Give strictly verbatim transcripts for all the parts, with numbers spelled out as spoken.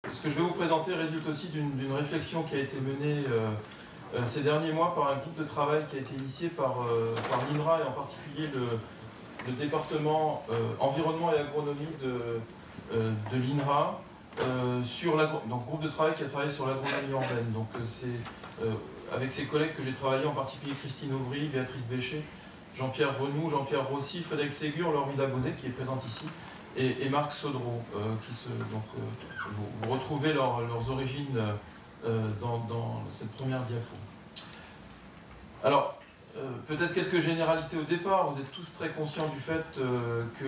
ce que je vais vous présenter résulte aussi d'une réflexion qui a été menée euh, euh, ces derniers mois par un groupe de travail qui a été initié par, euh, par l'INRA et en particulier le, le département euh, environnement et agronomie de, euh, de l'INRA, euh, sur l'agro... donc groupe de travail qui a travaillé sur l'agronomie urbaine. Donc euh, c'est euh, avec ses collègues que j'ai travaillé, en particulier Christine Aubry, Béatrice Béchet, Jean-Pierre Renou, Jean-Pierre Rossi, Frédéric Ségur, Laure Vidabonnet qui est présente ici, et, et Marc Sodreau, euh, qui se, donc, euh, vous, vous retrouvez leur, leurs origines euh, dans, dans cette première diapo. Alors, euh, peut-être quelques généralités au départ. Vous êtes tous très conscients du fait euh, que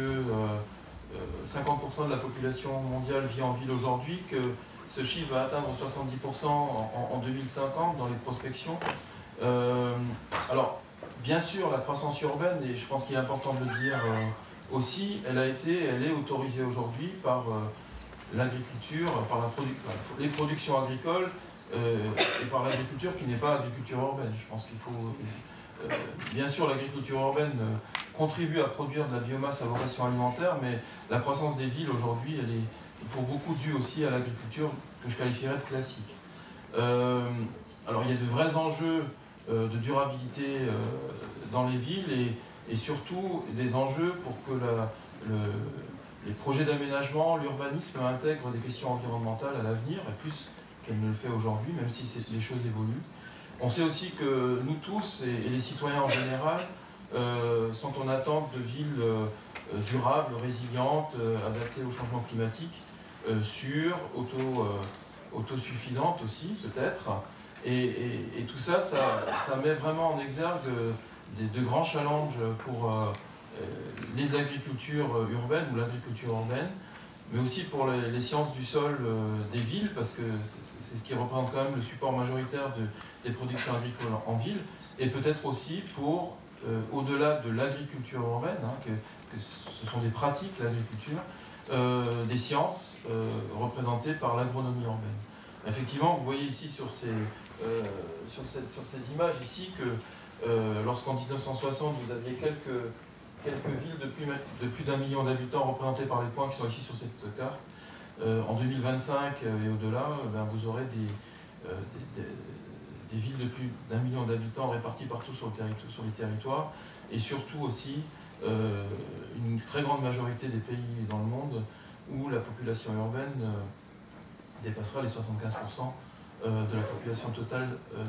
euh, cinquante pour cent de la population mondiale vit en ville aujourd'hui, que ce chiffre va atteindre soixante-dix pour cent en, en deux mille cinquante dans les prospections. Euh, alors, bien sûr, la croissance urbaine, et je pense qu'il est important de le dire euh, aussi, elle a été, elle est autorisée aujourd'hui par euh, l'agriculture, par la produ les productions agricoles euh, et par l'agriculture qui n'est pas agriculture urbaine. Je pense qu'il faut... Euh, bien sûr, l'agriculture urbaine euh, contribue à produire de la biomasse à vocation alimentaire, mais la croissance des villes aujourd'hui, elle est pour beaucoup due aussi à l'agriculture que je qualifierais de classique. Euh, alors, il y a de vrais enjeux euh, de durabilité euh, dans les villes et, et surtout des enjeux pour que la, le, les projets d'aménagement, l'urbanisme intègrent des questions environnementales à l'avenir, et plus qu'elle ne le fait aujourd'hui, même si les choses évoluent. On sait aussi que nous tous, et, et les citoyens en général, euh, sont en attente de villes euh, durables, résilientes, euh, adaptées au changement climatique, euh, sûres, auto, euh, autosuffisantes aussi, peut-être. Et, et, et tout ça, ça, ça met vraiment en exergue de, de, de grands challenges pour euh, les agricultures urbaines ou l'agriculture urbaine, mais aussi pour les, les sciences du sol euh, des villes, parce que c'est ce qui représente quand même le support majoritaire de, des productions agricoles en, en ville, et peut-être aussi pour, euh, au-delà de l'agriculture urbaine, hein, que, que ce sont des pratiques, l'agriculture, euh, des sciences euh, représentées par l'agronomie urbaine. Effectivement, vous voyez ici sur ces, euh, sur cette, sur ces images ici que euh, lorsqu'en mille neuf cent soixante, vous aviez quelques... quelques villes de plus, de plus d'un million d'habitants représentées par les points qui sont ici sur cette carte. Euh, en deux mille vingt-cinq euh, et au-delà, euh, ben, vous aurez des, euh, des, des, des villes de plus d'un million d'habitants réparties partout sur, le sur les territoires, et surtout aussi euh, une très grande majorité des pays dans le monde où la population urbaine euh, dépassera les soixante-quinze pour cent euh, de la population totale euh,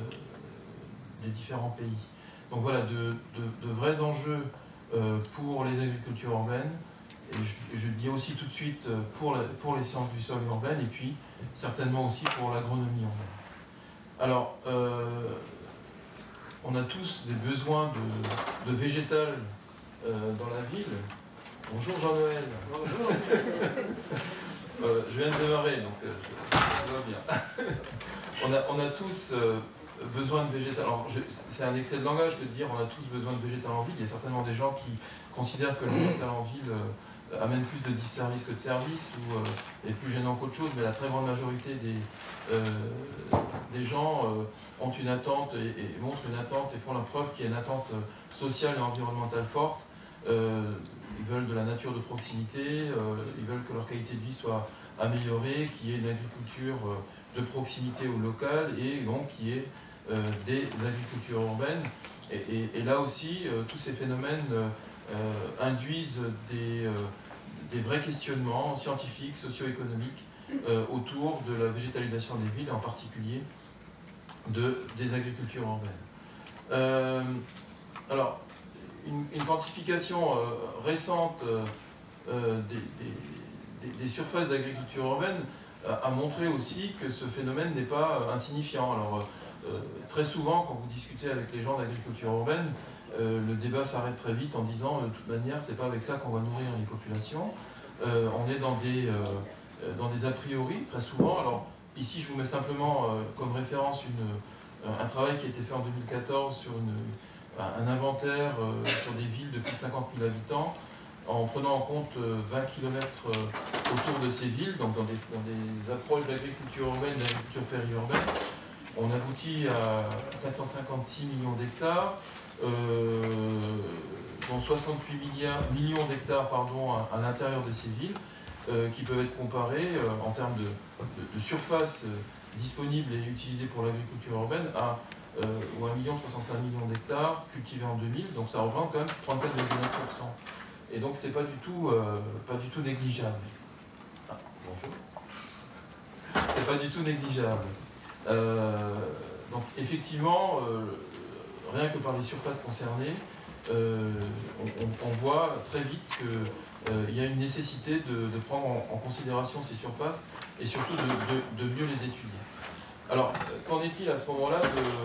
des différents pays. Donc voilà, de, de, de vrais enjeux Euh, pour les agricultures urbaines, et je, je dis aussi tout de suite pour, la, pour les sciences du sol urbaine, et puis certainement aussi pour l'agronomie urbaine. Alors, euh, on a tous des besoins de, de végétal euh, dans la ville. Bonjour Jean-Noël. Bonjour. euh, je viens de démarrer, donc euh, je, je va bien. on, a, on a tous... Euh, besoin de végétal. Alors, c'est un excès de langage de dire on a tous besoin de végétal en ville. Il y a certainement des gens qui considèrent que le végétal en ville euh, amène plus de disservice que de service ou euh, est plus gênant qu'autre chose, mais la très grande majorité des, euh, des gens euh, ont une attente et, et montrent une attente et font la preuve qu'il y a une attente sociale et environnementale forte. Euh, ils veulent de la nature de proximité, euh, ils veulent que leur qualité de vie soit améliorée, qu'il y ait une agriculture euh, de proximité ou locale et donc qu'il y ait Euh, des agricultures urbaines. Et, et, et là aussi, euh, tous ces phénomènes euh, euh, induisent des, euh, des vrais questionnements scientifiques, socio-économiques euh, autour de la végétalisation des villes, en particulier de, des agricultures urbaines. Euh, alors, une, une quantification euh, récente euh, des, des, des surfaces d'agriculture urbaine a montré aussi que ce phénomène n'est pas insignifiant. Alors, Euh, très souvent, quand vous discutez avec les gens d'agriculture urbaine, euh, le débat s'arrête très vite en disant euh, de toute manière, c'est pas avec ça qu'on va nourrir les populations. Euh, on est dans des, euh, dans des a priori, très souvent. Alors, ici, je vous mets simplement euh, comme référence une, un travail qui a été fait en deux mille quatorze sur une, un inventaire euh, sur des villes de plus de cinquante mille habitants, en prenant en compte euh, vingt kilomètres euh, autour de ces villes, donc dans des, dans des approches d'agriculture urbaine, d'agriculture périurbaine. On aboutit à quatre cent cinquante-six millions d'hectares, euh, dont soixante-huit millions d'hectares à, à l'intérieur de ces villes. euh, qui peuvent être comparés euh, en termes de, de, de surface euh, disponible et utilisée pour l'agriculture urbaine à euh, ou un million trois cent cinq millions d'hectares cultivés en deux mille, donc ça représente quand même trente-quatre virgule neuf pour cent. Et donc c'est pas du tout, euh, pas du tout négligeable. Ah, bonjour. C'est pas du tout négligeable. Euh, donc effectivement, euh, rien que par les surfaces concernées, euh, on, on, on voit très vite qu'il euh, y a une nécessité de, de prendre en, en considération ces surfaces et surtout de, de, de mieux les étudier. Alors, qu'en est-il à ce moment-là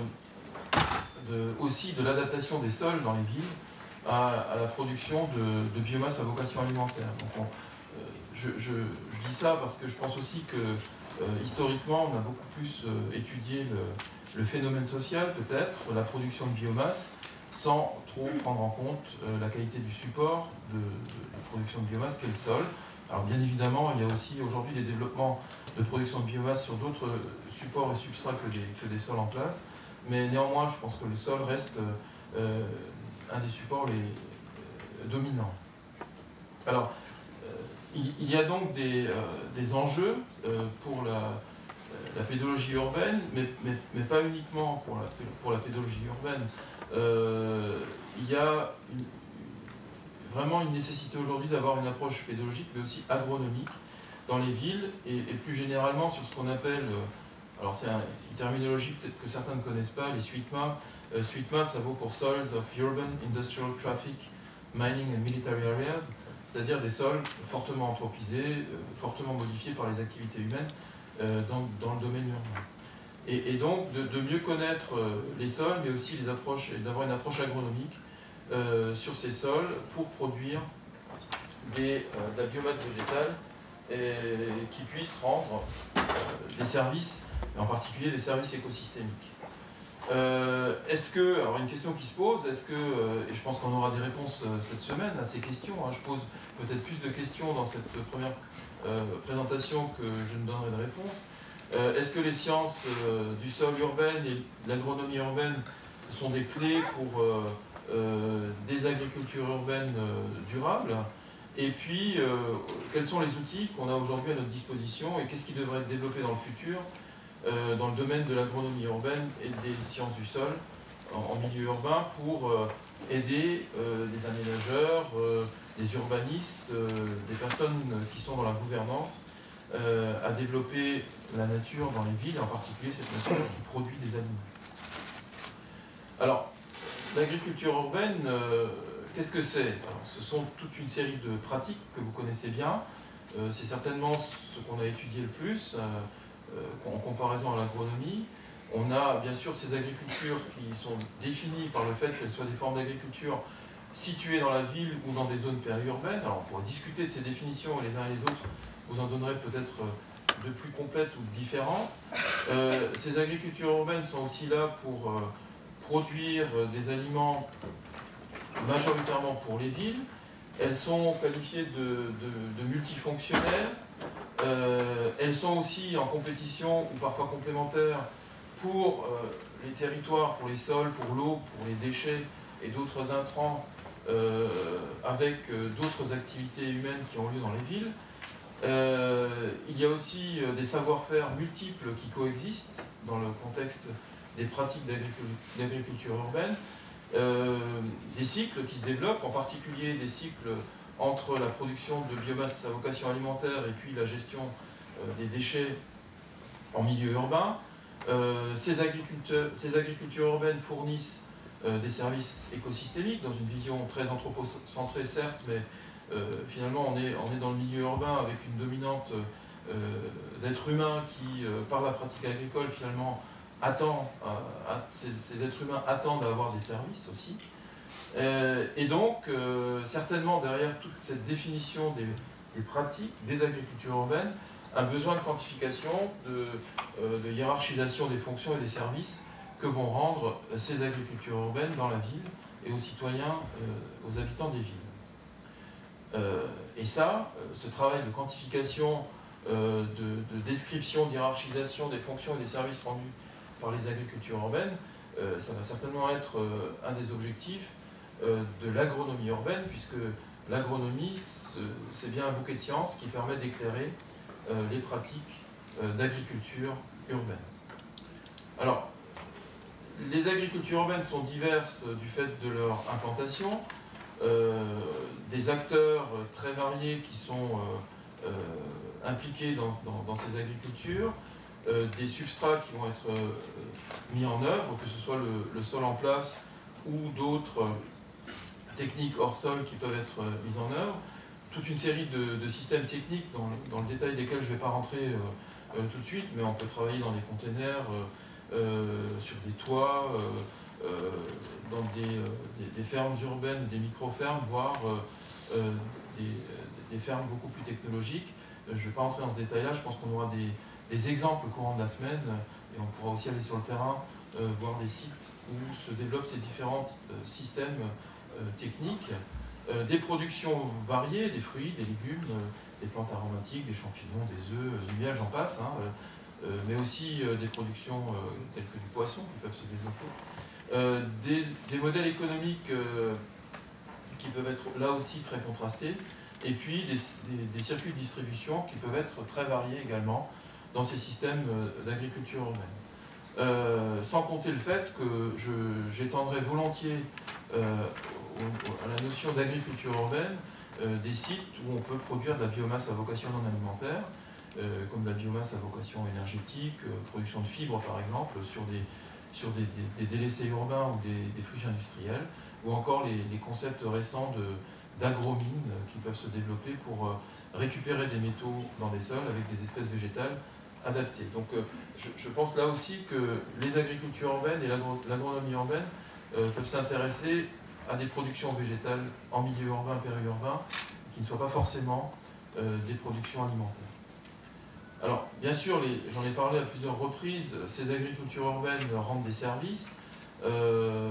de, de, aussi de l'adaptation des sols dans les villes à, à la production de, de biomasse à vocation alimentaire? Donc on, euh, je, je, je dis ça parce que je pense aussi que euh, historiquement, on a beaucoup plus euh, étudié le, le phénomène social, peut-être, la production de biomasse, sans trop prendre en compte euh, la qualité du support de, de, de production de biomasse qu'est le sol. Alors bien évidemment, il y a aussi aujourd'hui des développements de production de biomasse sur d'autres supports et substrats que des, que des sols en place, mais néanmoins, je pense que le sol reste euh, un des supports les euh, dominants. Alors, euh, il, il y a donc des, euh, des enjeux euh, pour la, la pédologie urbaine, mais, mais, mais pas uniquement pour la, pour la pédologie urbaine. Euh, il y a une, vraiment une nécessité aujourd'hui d'avoir une approche pédologique, mais aussi agronomique dans les villes, et, et plus généralement sur ce qu'on appelle, euh, alors c'est un, une terminologie peut-être que certains ne connaissent pas, les SWITMA. Euh, SWITMA, ça vaut pour Soils of Urban, Industrial, Traffic, Mining and Military Areas, c'est-à-dire des sols fortement anthropisés, euh, fortement modifiés par les activités humaines euh, dans, dans le domaine urbain. Et, et donc de, de mieux connaître euh, les sols, mais aussi les approches, et d'avoir une approche agronomique euh, sur ces sols pour produire des, euh, de la biomasse végétale et, qui puisse rendre euh, des services, et en particulier des services écosystémiques. Euh, est-ce que, alors une question qui se pose, est-ce que, euh, et je pense qu'on aura des réponses euh, cette semaine à ces questions, hein, je pose peut-être plus de questions dans cette première euh, présentation que je ne donnerai de réponse. Euh, est-ce que les sciences euh, du sol urbain et l'agronomie urbaine sont des clés pour euh, euh, des agricultures urbaines euh, durables? Et puis, euh, quels sont les outils qu'on a aujourd'hui à notre disposition et qu'est-ce qui devrait être développé dans le futur euh, dans le domaine de l'agronomie urbaine et des sciences du sol en, en milieu urbain pour euh, aider euh, des aménageurs, euh, des urbanistes, euh, des personnes qui sont dans la gouvernance euh, à développer la nature dans les villes, en particulier cette nature qui produit des aliments. Alors, l'agriculture urbaine, euh, qu'est-ce que c'est? Ce sont toute une série de pratiques que vous connaissez bien. Euh, c'est certainement ce qu'on a étudié le plus euh, euh, en comparaison à l'agronomie. On a bien sûr ces agricultures qui sont définies par le fait qu'elles soient des formes d'agriculture situées dans la ville ou dans des zones périurbaines. Alors on pourrait discuter de ces définitions les uns et les autres, vous en donnerez peut-être de plus complètes ou différentes. Euh, ces agricultures urbaines sont aussi là pour euh, produire des aliments majoritairement pour les villes. Elles sont qualifiées de, de, de multifonctionnelles. Euh, elles sont aussi en compétition ou parfois complémentaires pour euh, les territoires, pour les sols, pour l'eau, pour les déchets et d'autres intrants euh, avec euh, d'autres activités humaines qui ont lieu dans les villes. Euh, il y a aussi euh, des savoir-faire multiples qui coexistent dans le contexte des pratiques d'agriculture urbaine, euh, des cycles qui se développent, en particulier des cycles entre la production de biomasse à vocation alimentaire et puis la gestion euh, des déchets en milieu urbain. Euh, ces, agriculteurs, ces agricultures urbaines fournissent euh, des services écosystémiques dans une vision très anthropocentrée certes, mais euh, finalement on est, on est dans le milieu urbain avec une dominante euh, d'êtres humains qui, euh, par la pratique agricole finalement, attend, euh, à, ces, ces êtres humains attendent à avoir des services aussi. Euh, et donc, euh, certainement derrière toute cette définition des, des pratiques des agricultures urbaines, un besoin de quantification, de, euh, de hiérarchisation des fonctions et des services que vont rendre ces agricultures urbaines dans la ville et aux citoyens, euh, aux habitants des villes. Euh, et ça, euh, ce travail de quantification, euh, de, de description, d'hiérarchisation des fonctions et des services rendus par les agricultures urbaines, euh, ça va certainement être euh, un des objectifs euh, de l'agronomie urbaine, puisque l'agronomie, c'est bien un bouquet de sciences qui permet d'éclairer euh, les pratiques euh, d'agriculture urbaine. Alors, les agricultures urbaines sont diverses du fait de leur implantation, euh, des acteurs très variés qui sont euh, euh, impliqués dans, dans, dans ces agricultures, euh, des substrats qui vont être euh, mis en œuvre, que ce soit le, le sol en place ou d'autres euh, techniques hors sol qui peuvent être euh, mises en œuvre, toute une série de, de systèmes techniques dans, dans le détail desquels je ne vais pas rentrer euh, euh, tout de suite, mais on peut travailler dans des containers, euh, euh, sur des toits, euh, euh, dans des, euh, des, des fermes urbaines, des micro-fermes, voire euh, euh, des, des fermes beaucoup plus technologiques. Euh, je ne vais pas entrer dans ce détail-là, je pense qu'on aura des, des exemples au courant de la semaine, et on pourra aussi aller sur le terrain, euh, voir les sites où se développent ces différents euh, systèmes euh, techniques. Euh, des productions variées, des fruits, des légumes, euh, des plantes aromatiques, des champignons, des œufs, du miel, j'en passe, hein, euh, mais aussi euh, des productions euh, telles que du poisson qui peuvent se développer. Euh, des, des modèles économiques euh, qui peuvent être là aussi très contrastés, et puis des, des, des circuits de distribution qui peuvent être très variés également dans ces systèmes euh, d'agriculture urbaine. Euh, sans compter le fait que j'étendrai volontiers euh, à la notion d'agriculture urbaine euh, des sites où on peut produire de la biomasse à vocation non alimentaire, euh, comme la biomasse à vocation énergétique, euh, production de fibres par exemple, sur des, sur des, des, des délaissés urbains ou des, des friches industrielles, ou encore les, les concepts récents d'agromines qui peuvent se développer pour euh, récupérer des métaux dans les sols avec des espèces végétales adaptées. Donc euh, je, je pense là aussi que les agricultures urbaines et l'agronomie urbaine euh, peuvent s'intéresser à des productions végétales en milieu urbain, périurbain, qui ne soient pas forcément euh, des productions alimentaires. Alors, bien sûr, j'en ai parlé à plusieurs reprises, ces agricultures urbaines rendent des services euh,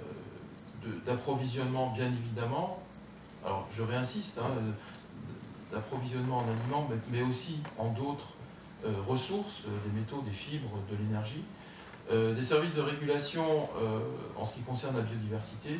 d'approvisionnement, bien évidemment. Alors, je réinsiste, hein, d'approvisionnement en aliments, mais, mais aussi en d'autres euh, ressources, des métaux, des fibres, de l'énergie. Euh, des services de régulation euh, en ce qui concerne la biodiversité,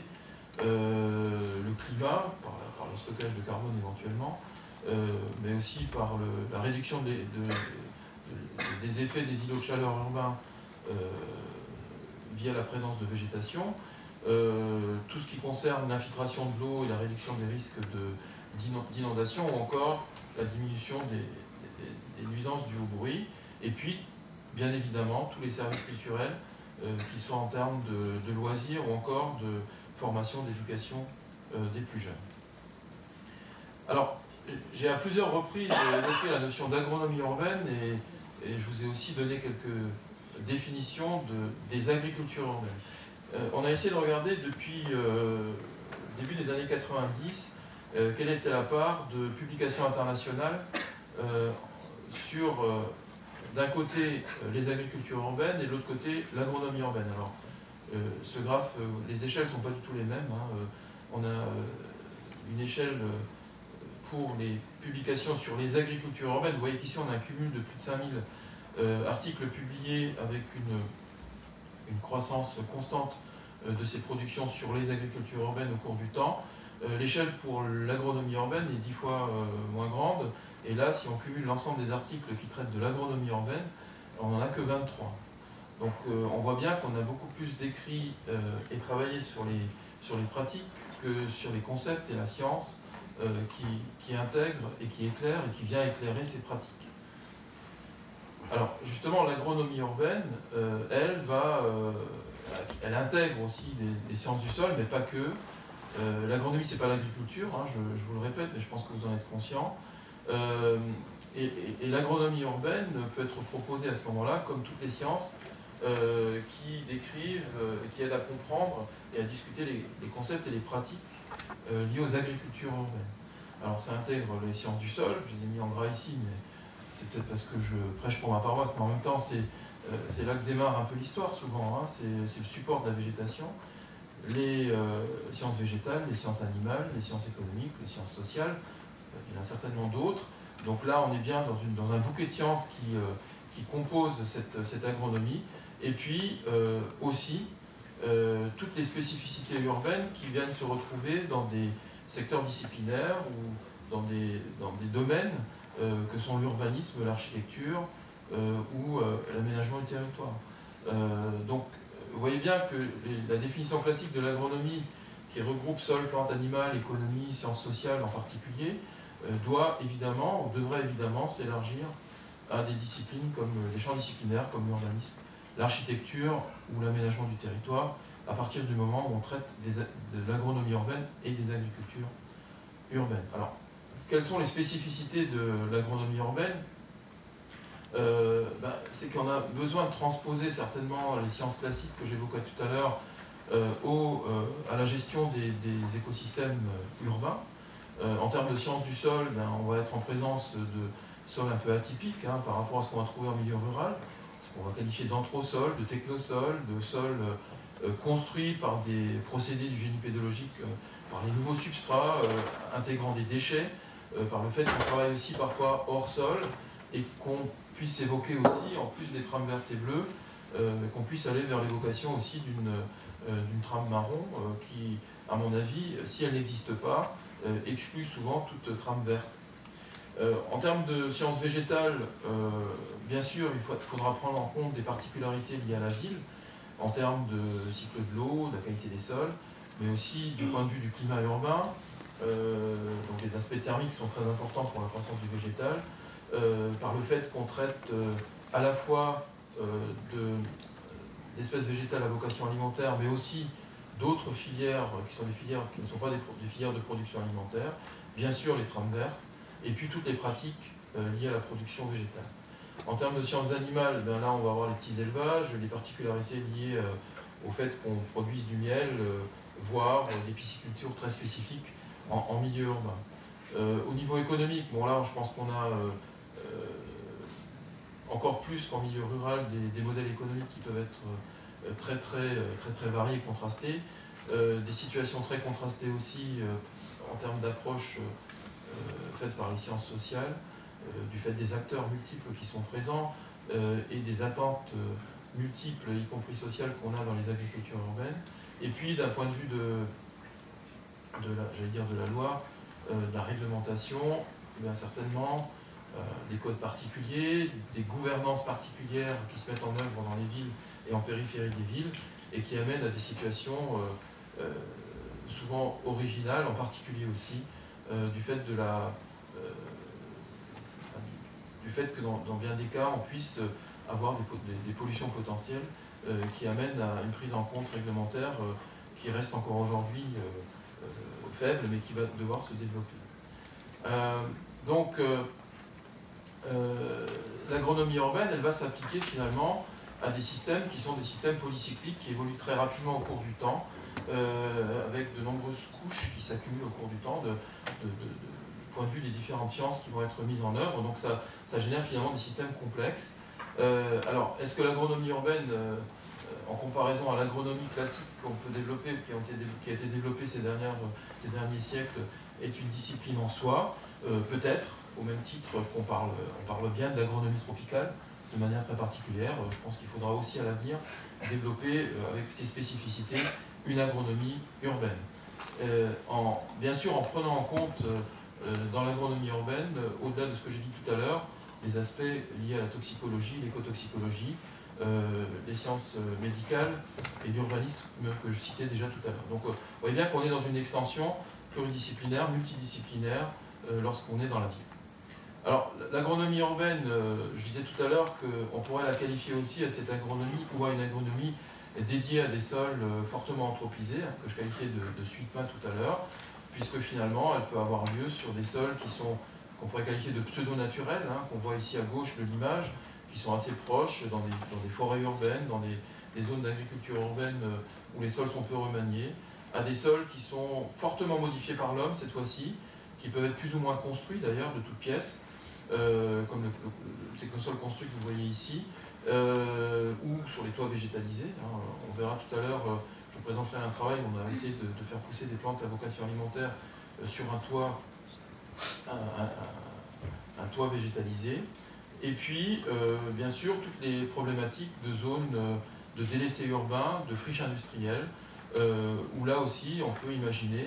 Euh, le climat, par, par le stockage de carbone éventuellement, euh, mais aussi par le, la réduction des, de, de, des effets des îlots de chaleur urbains euh, via la présence de végétation, euh, tout ce qui concerne l'infiltration de l'eau et la réduction des risques d'inondation, ou encore la diminution des, des, des nuisances dues au bruit, et puis, bien évidemment, tous les services culturels, euh, qui sont en termes de, de loisirs ou encore de formation, d'éducation euh, des plus jeunes. Alors, j'ai à plusieurs reprises évoqué la notion d'agronomie urbaine et, et je vous ai aussi donné quelques définitions de, des agricultures urbaines. Euh, on a essayé de regarder depuis euh, le début des années quatre-vingt-dix euh, quelle était la part de publications internationales euh, sur, euh, d'un côté, euh, les agricultures urbaines et de l'autre côté, l'agronomie urbaine. Alors, Euh, ce graphe, euh, les échelles ne sont pas du tout les mêmes. Hein. Euh, on a euh, une échelle euh, pour les publications sur les agricultures urbaines. Vous voyez qu'ici, on a un cumul de plus de cinq mille euh, articles publiés avec une, une croissance constante euh, de ces productions sur les agricultures urbaines au cours du temps. Euh, L'échelle pour l'agronomie urbaine est dix fois euh, moins grande. Et là, si on cumule l'ensemble des articles qui traitent de l'agronomie urbaine, on n'en a que vingt-trois. Donc euh, on voit bien qu'on a beaucoup plus décrit euh, et travaillé sur les, sur les pratiques que sur les concepts et la science euh, qui, qui intègre et qui éclaire et qui vient éclairer ces pratiques. Alors justement, l'agronomie urbaine, euh, elle va, euh, elle intègre aussi des, des sciences du sol, mais pas que. Euh, l'agronomie, c'est pas l'agriculture, hein, je, je vous le répète, mais je pense que vous en êtes conscient. Euh, et et, et l'agronomie urbaine peut être proposée à ce moment-là, comme toutes les sciences, Euh, qui décrivent et euh, qui aident à comprendre et à discuter les, les concepts et les pratiques euh, liés aux agricultures urbaines. Alors ça intègre les sciences du sol, je les ai mis en gras ici, mais c'est peut-être parce que je prêche pour ma paroisse, mais en même temps c'est euh, là que démarre un peu l'histoire souvent, hein, c'est le support de la végétation, les euh, sciences végétales, les sciences animales, les sciences économiques, les sciences sociales, il y en a certainement d'autres. Donc là on est bien dans, une, dans un bouquet de sciences qui, euh, qui compose cette, cette agronomie. Et puis euh, aussi euh, toutes les spécificités urbaines qui viennent se retrouver dans des, secteurs disciplinaires ou dans des, dans des domaines euh, que sont l'urbanisme, l'architecture euh, ou euh, l'aménagement du territoire. Euh, donc, vous voyez bien que les, la définition classique de l'agronomie, qui regroupe sol, plante, animal, économie, sciences sociales en particulier, euh, doit évidemment, ou devrait évidemment s'élargir à des disciplines comme les champs disciplinaires, comme l'urbanisme, l'architecture ou l'aménagement du territoire, à partir du moment où on traite des, de l'agronomie urbaine et des agricultures urbaines. Alors, quelles sont les spécificités de l'agronomie urbaine? euh, ben, C'est qu'on a besoin de transposer certainement les sciences classiques que j'évoquais tout à l'heure euh, au, euh, à la gestion des, des écosystèmes urbains. Euh, en termes de sciences du sol, ben, on va être en présence de sols un peu atypiques hein, par rapport à ce qu'on va trouver en milieu rural. On va qualifier d'anthrosol, de technosol, de sol euh, construit par des procédés du génie pédologique, euh, par les nouveaux substrats euh, intégrant des déchets, euh, par le fait qu'on travaille aussi parfois hors sol et qu'on puisse évoquer aussi, en plus des trames vertes et bleues, euh, qu'on puisse aller vers l'évocation aussi d'une euh, d'une trame marron euh, qui, à mon avis, si elle n'existe pas, euh, exclut souvent toute trame verte. Euh, en termes de sciences végétales, euh, bien sûr, il faut, faudra prendre en compte des particularités liées à la ville, en termes de cycle de l'eau, de la qualité des sols, mais aussi du point de vue du climat urbain. Euh, donc les aspects thermiques sont très importants pour la croissance du végétal, euh, par le fait qu'on traite euh, à la fois euh, d'espèces végétales à vocation alimentaire, mais aussi d'autres filières qui sont des filières qui ne sont pas des, des filières de production alimentaire, bien sûr les trames vertes, et puis toutes les pratiques euh, liées à la production végétale. En termes de sciences animales, ben là on va avoir les petits élevages, les particularités liées euh, au fait qu'on produise du miel, euh, voire euh, des piscicultures très spécifiques en, en milieu urbain. Euh, au niveau économique, bon là je pense qu'on a euh, euh, encore plus qu'en milieu rural des, des modèles économiques qui peuvent être euh, très, très très très variés et contrastés, euh, des situations très contrastées aussi euh, en termes d'approche euh, faite par les sciences sociales, euh, du fait des acteurs multiples qui sont présents euh, et des attentes euh, multiples, y compris sociales, qu'on a dans les agricultures urbaines. Et puis d'un point de vue de, de la, j'allais dire de la loi, euh, de la réglementation, eh bien certainement euh, des codes particuliers, des gouvernances particulières qui se mettent en œuvre dans les villes et en périphérie des villes et qui amènent à des situations euh, euh, souvent originales, en particulier aussi euh, du fait de la euh, du, du fait que dans, dans bien des cas on puisse avoir des, des, des pollutions potentielles euh, qui amènent à une prise en compte réglementaire euh, qui reste encore aujourd'hui euh, euh, faible mais qui va devoir se développer. Euh, donc euh, euh, l'agronomie urbaine, elle va s'appliquer finalement à des systèmes qui sont des systèmes polycycliques qui évoluent très rapidement au cours du temps, euh, avec de nombreuses couches qui s'accumulent au cours du temps, de, de, de, de point de vue des différentes sciences qui vont être mises en œuvre. Donc ça, ça génère finalement des systèmes complexes. Euh, alors, est-ce que l'agronomie urbaine, euh, en comparaison à l'agronomie classique qu'on peut développer, qui a été, qui a été développée ces, dernières, ces derniers siècles, est une discipline en soi? euh, Peut-être, au même titre qu'on parle, on parle bien de l'agronomie tropicale, de manière très particulière. Je pense qu'il faudra aussi à l'avenir développer, euh, avec ses spécificités, une agronomie urbaine. Euh, en, bien sûr, en prenant en compte euh, dans l'agronomie urbaine, euh, au-delà de ce que j'ai dit tout à l'heure, les aspects liés à la toxicologie, l'écotoxicologie, euh, les sciences médicales et l'urbanisme que je citais déjà tout à l'heure. Donc, euh, vous voyez bien qu'on est dans une extension pluridisciplinaire, multidisciplinaire, euh, lorsqu'on est dans la ville. Alors, l'agronomie urbaine, euh, je disais tout à l'heure qu'on pourrait la qualifier aussi à cette agronomie ou à une agronomie dédiée à des sols euh, fortement anthropisés, hein, que je qualifiais de, de suite-main tout à l'heure, puisque finalement, elle peut avoir lieu sur des sols qui sont, qu'on pourrait qualifier de pseudo-naturels, hein, qu'on voit ici à gauche de l'image, qui sont assez proches dans des, dans des forêts urbaines, dans des, des zones d'agriculture urbaine euh, où les sols sont peu remaniés, à des sols qui sont fortement modifiés par l'homme cette fois-ci, qui peuvent être plus ou moins construits d'ailleurs de toutes pièces, Euh, comme le, le, le technosol construit que vous voyez ici, euh, ou sur les toits végétalisés. Hein. On verra tout à l'heure, euh, je vous présenterai un travail où on a essayé de, de faire pousser des plantes à vocation alimentaire euh, sur un toit, un, un, un toit végétalisé. Et puis, euh, bien sûr, toutes les problématiques de zones euh, de délaissés urbains, de friches industrielles, euh, où là aussi, on peut imaginer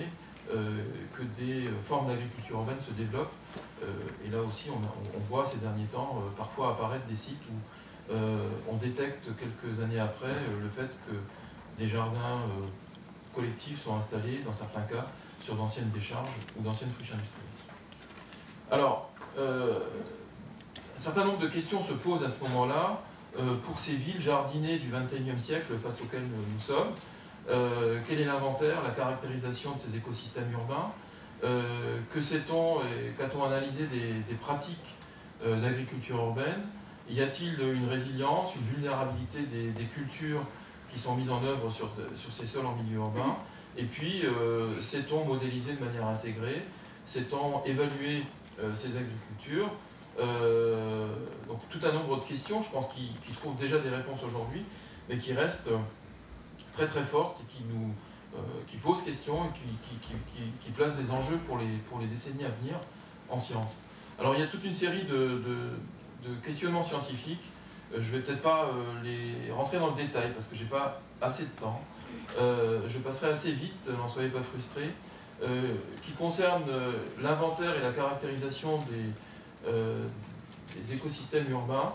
euh, que des formes d'agriculture urbaine se développent. Euh, et là aussi, on, a, on voit ces derniers temps euh, parfois apparaître des sites où euh, on détecte quelques années après euh, le fait que des jardins euh, collectifs sont installés, dans certains cas, sur d'anciennes décharges ou d'anciennes friches industrielles. Alors, euh, un certain nombre de questions se posent à ce moment-là euh, pour ces villes jardinées du vingt et unième siècle face auxquelles nous sommes. Euh, quel est l'inventaire, la caractérisation de ces écosystèmes urbains? euh, Que sait-on et qu'a-t-on analysé des, des pratiques euh, d'agriculture urbaine? Y a-t-il une résilience, une vulnérabilité des, des cultures qui sont mises en œuvre sur, sur ces sols en milieu urbain? Et puis, euh, sait-on modéliser de manière intégrée? Sait-on évaluer euh, ces agricultures? euh, Donc, tout un nombre de questions, je pense, qui, qui trouvent déjà des réponses aujourd'hui, mais qui restent très très fortes et qui nous euh, qui posent question et qui, qui, qui, qui, qui placent des enjeux pour les, pour les décennies à venir en sciences. Alors, il y a toute une série de, de, de questionnements scientifiques. Euh, je ne vais peut-être pas euh, les rentrer dans le détail parce que je n'ai pas assez de temps. Euh, je passerai assez vite, n'en soyez pas frustrés, euh, qui concerne euh, l'inventaire et la caractérisation des, euh, des écosystèmes urbains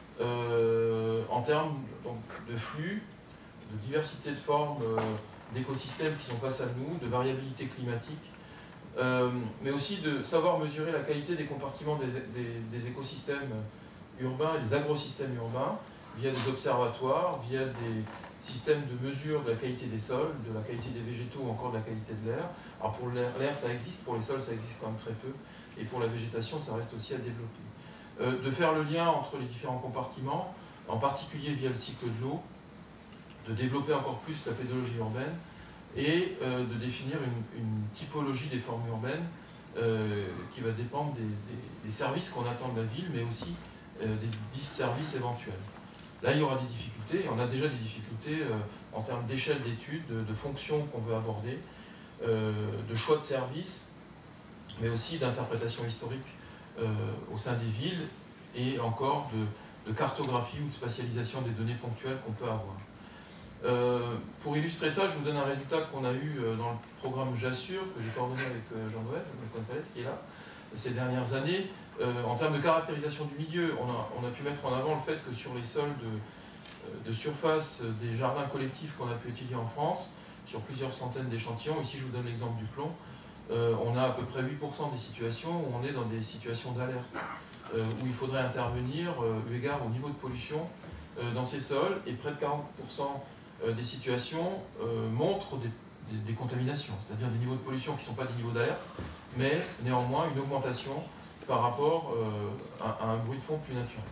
euh, en termes donc, de flux, de diversité de formes euh, d'écosystèmes qui sont face à nous, de variabilité climatique, euh, mais aussi de savoir mesurer la qualité des compartiments des, des, des écosystèmes urbains et des agrosystèmes urbains via des observatoires, via des système de mesure de la qualité des sols, de la qualité des végétaux ou encore de la qualité de l'air. Alors pour l'air, ça existe, pour les sols, ça existe quand même très peu, et pour la végétation, ça reste aussi à développer. Euh, de faire le lien entre les différents compartiments, en particulier via le cycle de l'eau, de développer encore plus la pédologie urbaine, et euh, de définir une, une typologie des formes urbaines euh, qui va dépendre des, des, des services qu'on attend de la ville, mais aussi euh, des disservices éventuels. Là, il y aura des difficultés, et on a déjà des difficultés euh, en termes d'échelle d'études, de, de fonctions qu'on veut aborder, euh, de choix de services, mais aussi d'interprétation historique euh, au sein des villes, et encore de, de cartographie ou de spatialisation des données ponctuelles qu'on peut avoir. Euh, pour illustrer ça, je vous donne un résultat qu'on a eu euh, dans le programme J'assure, que j'ai coordonné avec euh, Jean-Noël Gonzalez, qui est là, ces dernières années. Euh, en termes de caractérisation du milieu, on a, on a pu mettre en avant le fait que sur les sols de, de surface des jardins collectifs qu'on a pu étudier en France, sur plusieurs centaines d'échantillons, ici je vous donne l'exemple du plomb, euh, on a à peu près huit pour cent des situations où on est dans des situations d'alerte, euh, où il faudrait intervenir euh, eu égard au niveau de pollution euh, dans ces sols, et près de quarante pour cent des situations euh, montrent des, des, des contaminations, c'est-à-dire des niveaux de pollution qui ne sont pas des niveaux d'alerte, mais néanmoins une augmentation par rapport euh, à, à un bruit de fond plus naturel.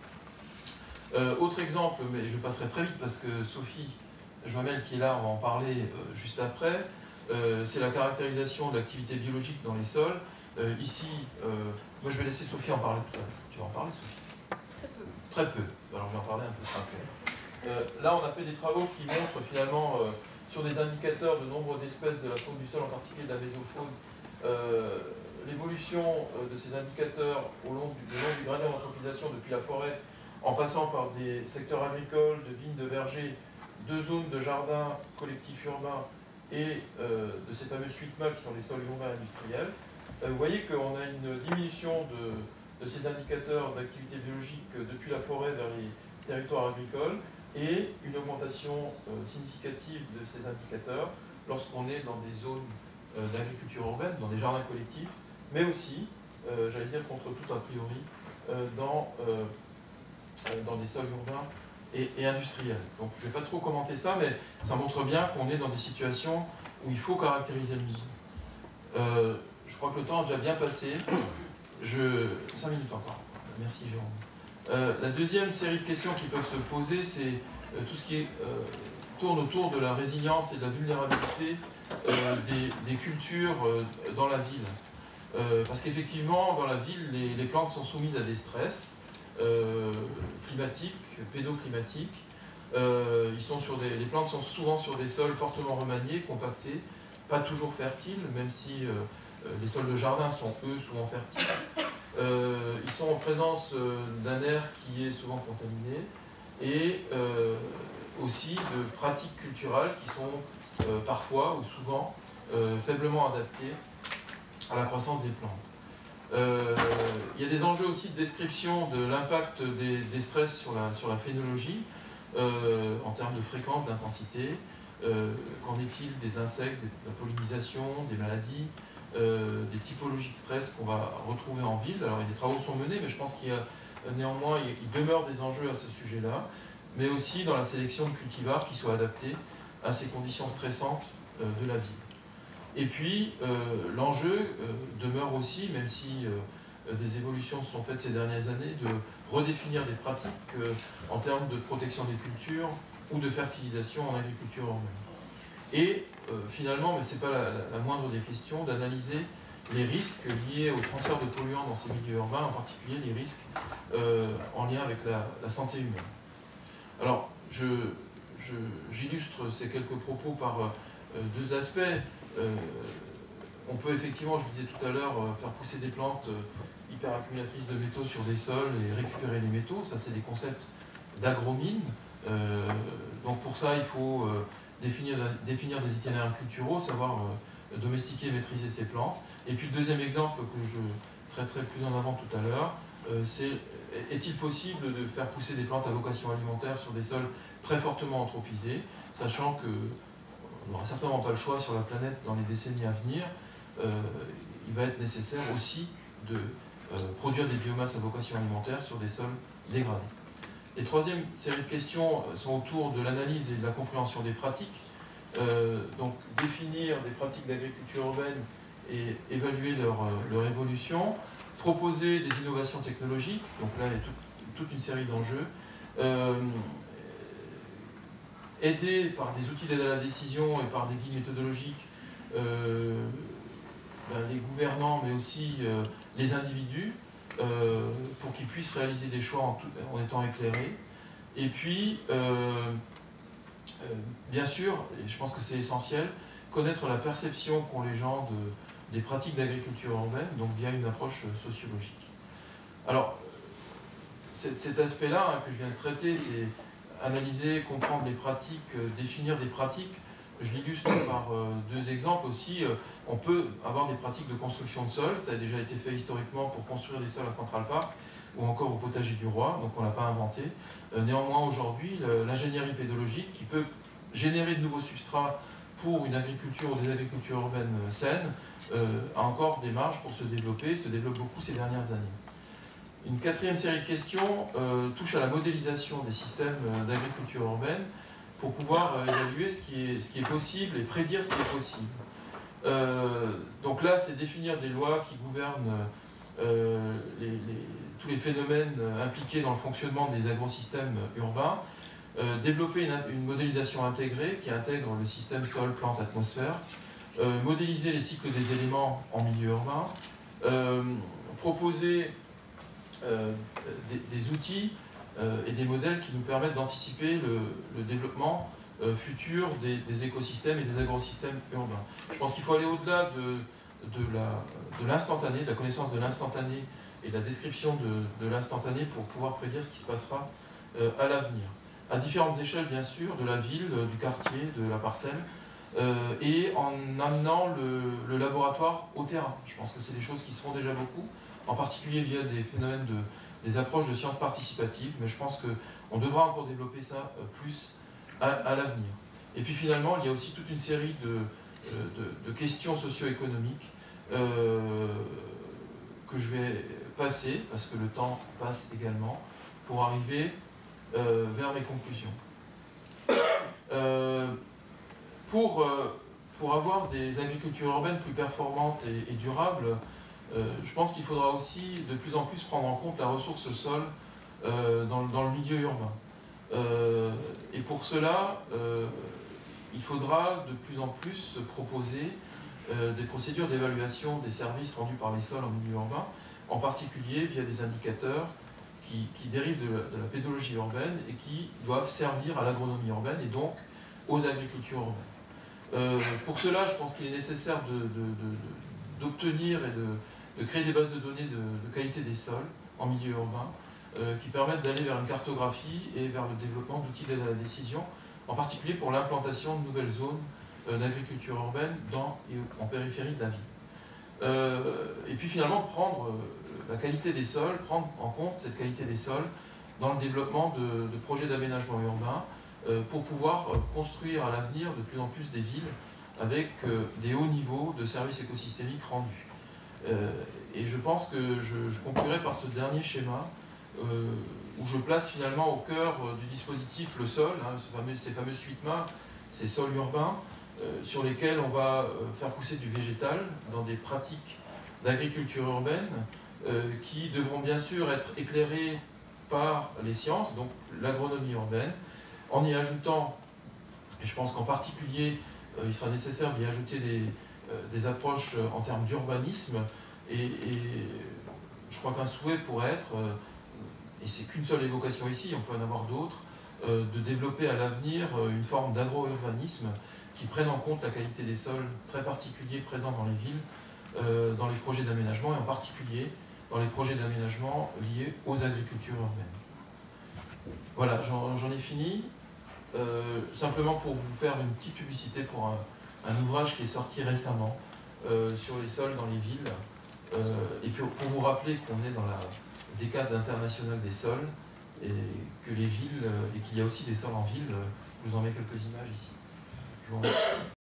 Euh, autre exemple, mais je passerai très vite parce que Sophie Joamel qui est là, on va en parler euh, juste après, euh, c'est la caractérisation de l'activité biologique dans les sols. Euh, ici, euh, moi je vais laisser Sophie en parler tout à l'heure. Tu vas en parler, Sophie? Très peu. Très peu, alors je vais en parler un peu après. Euh, là, on a fait des travaux qui montrent finalement euh, sur des indicateurs de nombre d'espèces de la faune du sol, en particulier de la mésofaune, euh, l'évolution euh, de ces indicateurs au long du, le long du gradient d'anthropisation depuis la forêt, en passant par des secteurs agricoles, de vignes, de vergers, de zones de jardins collectifs urbains et euh, de ces fameux suites-meubles qui sont les sols urbains industriels. Euh, vous voyez qu'on a une diminution de, de ces indicateurs d'activité biologique depuis la forêt vers les territoires agricoles, et une augmentation euh, significative de ces indicateurs lorsqu'on est dans des zones euh, d'agriculture urbaine, dans des jardins collectifs, mais aussi, euh, j'allais dire contre tout a priori, euh, dans, euh, dans des sols urbains et, et industriels. Donc je ne vais pas trop commenter ça, mais ça montre bien qu'on est dans des situations où il faut caractériser le milieu. Euh, je crois que le temps a déjà bien passé. Je... cinq minutes encore. Merci Jérôme. Euh, la deuxième série de questions qui peuvent se poser, c'est euh, tout ce qui est, euh, tourne autour de la résilience et de la vulnérabilité euh, des, des cultures euh, dans la ville. Euh, parce qu'effectivement, dans la ville, les, les plantes sont soumises à des stress euh, climatiques, pédoclimatiques. Euh, ils sont sur des, les plantes sont souvent sur des sols fortement remaniés, compactés, pas toujours fertiles, même si euh, les sols de jardin sont, eux, souvent fertiles. Euh, ils sont en présence euh, d'un air qui est souvent contaminé et euh, aussi de pratiques culturelles qui sont euh, parfois ou souvent euh, faiblement adaptées à la croissance des plantes. Euh, il y a des enjeux aussi de description de l'impact des, des stress sur la, sur la phénologie, euh, en termes de fréquence, d'intensité. Euh, qu'en est-il des insectes, de la pollinisation, des maladies, euh, des typologies de stress qu'on va retrouver en ville. Alors des travaux sont menés, mais je pense qu'il y a néanmoins, il, il demeure des enjeux à ce sujet-là, mais aussi dans la sélection de cultivars qui soient adaptés à ces conditions stressantes euh, de la ville. Et puis, euh, l'enjeu euh, demeure aussi, même si euh, des évolutions se sont faites ces dernières années, de redéfinir des pratiques euh, en termes de protection des cultures ou de fertilisation en agriculture urbaine. Et euh, finalement, mais ce n'est pas la, la, la moindre des questions, d'analyser les risques liés au transfert de polluants dans ces milieux urbains, en particulier les risques euh, en lien avec la, la santé humaine. Alors, je, je, j'illustre ces quelques propos par euh, deux aspects. Euh, on peut effectivement, je disais tout à l'heure, euh, faire pousser des plantes euh, hyperaccumulatrices de métaux sur des sols et récupérer les métaux. Ça, c'est des concepts d'agromine. Euh, donc pour ça, il faut euh, définir, définir des itinéraires culturaux, savoir euh, domestiquer, maîtriser ces plantes. Et puis le deuxième exemple que je traiterai plus en avant tout à l'heure, euh, c'est est-il possible de faire pousser des plantes à vocation alimentaire sur des sols très fortement anthropisés, sachant que on n'aura certainement pas le choix sur la planète dans les décennies à venir. Euh, il va être nécessaire aussi de euh, produire des biomasses à vocation alimentaire sur des sols dégradés. Les troisième série de questions sont autour de l'analyse et de la compréhension des pratiques. Euh, donc définir des pratiques d'agriculture urbaine et évaluer leur, leur évolution, proposer des innovations technologiques, donc là il y a tout, toute une série d'enjeux, euh, aider par des outils d'aide à la décision et par des guides méthodologiques euh, ben, les gouvernants mais aussi euh, les individus euh, pour qu'ils puissent réaliser des choix en, tout, en étant éclairés. Et puis, euh, euh, bien sûr, et je pense que c'est essentiel, connaître la perception qu'ont les gens de, des pratiques d'agriculture urbaine, donc via une approche sociologique. Alors, cet aspect-là hein, que je viens de traiter, c'est analyser, comprendre les pratiques, euh, définir des pratiques. Je l'illustre par euh, deux exemples aussi. Euh, on peut avoir des pratiques de construction de sol, ça a déjà été fait historiquement pour construire des sols à Central Park ou encore au potager du roi, donc on ne l'a pas inventé. Euh, néanmoins, aujourd'hui, l'ingénierie pédologique qui peut générer de nouveaux substrats pour une agriculture ou des agricultures urbaines saines euh, a encore des marges pour se développer, se développe beaucoup ces dernières années. Une quatrième série de questions euh, touche à la modélisation des systèmes d'agriculture urbaine pour pouvoir euh, évaluer ce qui, est, ce qui est possible et prédire ce qui est possible. Euh, donc là, c'est définir des lois qui gouvernent euh, les, les, tous les phénomènes impliqués dans le fonctionnement des agrosystèmes urbains, euh, développer une, une modélisation intégrée qui intègre le système sol, plante, atmosphère, euh, modéliser les cycles des éléments en milieu urbain, euh, proposer Euh, des, des outils euh, et des modèles qui nous permettent d'anticiper le, le développement euh, futur des, des écosystèmes et des agrosystèmes urbains. Je pense qu'il faut aller au-delà de, de, la, de l'instantané, de la connaissance de l'instantané et de la description de, de l'instantané pour pouvoir prédire ce qui se passera euh, à l'avenir. À différentes échelles, bien sûr, de la ville, du quartier, de la parcelle, euh, et en amenant le, le laboratoire au terrain. Je pense que c'est des choses qui se font déjà beaucoup, en particulier via des phénomènes de des approches de sciences participatives, mais je pense qu'on devra encore développer ça plus à, à l'avenir. Et puis finalement, il y a aussi toute une série de, de, de questions socio-économiques euh, que je vais passer, parce que le temps passe également, pour arriver euh, vers mes conclusions. Euh, pour, euh, pour avoir des agricultures urbaines plus performantes et, et durables, Euh, je pense qu'il faudra aussi de plus en plus prendre en compte la ressource sol euh, dans, dans le milieu urbain. Euh, et pour cela, euh, il faudra de plus en plus proposer euh, des procédures d'évaluation des services rendus par les sols en milieu urbain, en particulier via des indicateurs qui, qui dérivent de la, de la pédologie urbaine et qui doivent servir à l'agronomie urbaine et donc aux agricultures urbaines. Euh, pour cela, je pense qu'il est nécessaire de, de, de, de, d'obtenir et de de créer des bases de données de, de qualité des sols en milieu urbain euh, qui permettent d'aller vers une cartographie et vers le développement d'outils d'aide à la décision, en particulier pour l'implantation de nouvelles zones euh, d'agriculture urbaine dans et en périphérie de la ville. Euh, et puis finalement prendre euh, la qualité des sols, prendre en compte cette qualité des sols dans le développement de, de projets d'aménagement urbain euh, pour pouvoir euh, construire à l'avenir de plus en plus des villes avec euh, des hauts niveaux de services écosystémiques rendus. Euh, et je pense que je, je conclurai par ce dernier schéma euh, où je place finalement au cœur euh, du dispositif le sol, hein, ce fameux, ces fameux suites-mains, ces sols urbains, euh, sur lesquels on va euh, faire pousser du végétal dans des pratiques d'agriculture urbaine euh, qui devront bien sûr être éclairées par les sciences, donc l'agronomie urbaine, en y ajoutant, et je pense qu'en particulier, euh, il sera nécessaire d'y ajouter des, euh, des approches en termes d'urbanisme, et, et je crois qu'un souhait pourrait être, euh, et c'est qu'une seule évocation ici, on peut en avoir d'autres, euh, de développer à l'avenir euh, une forme d'agro-urbanisme qui prenne en compte la qualité des sols très particuliers présents dans les villes, euh, dans les projets d'aménagement, et en particulier dans les projets d'aménagement liés aux agricultures urbaines. Voilà, j'en ai fini. Euh, simplement pour vous faire une petite publicité pour un, un ouvrage qui est sorti récemment euh, sur les sols dans les villes, euh, et puis pour vous rappeler qu'on est dans la décade internationale des sols, et que les villes, et qu'il y a aussi des sols en ville. Je vous en mets quelques images ici. Je vous remercie.